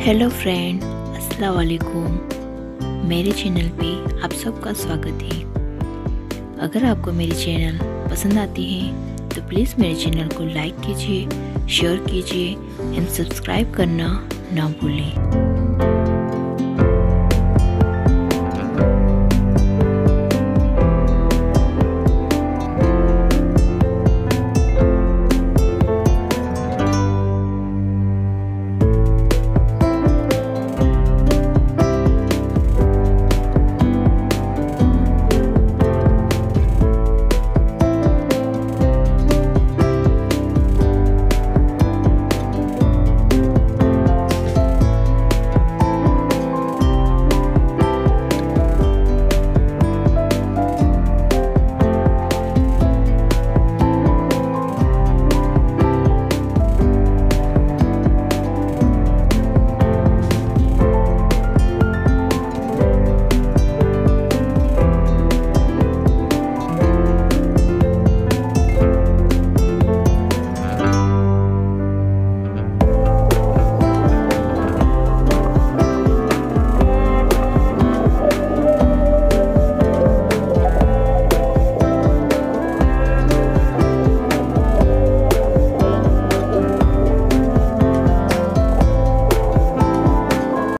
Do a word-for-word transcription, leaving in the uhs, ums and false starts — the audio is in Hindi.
हेलो फ्रेंड, अस्सलाम वालेकुम। मेरे चैनल पे आप सबका स्वागत है। अगर आपको मेरी चैनल पसंद आती है तो प्लीज़ मेरे चैनल को लाइक कीजिए, शेयर कीजिए एंड सब्सक्राइब करना ना भूलें।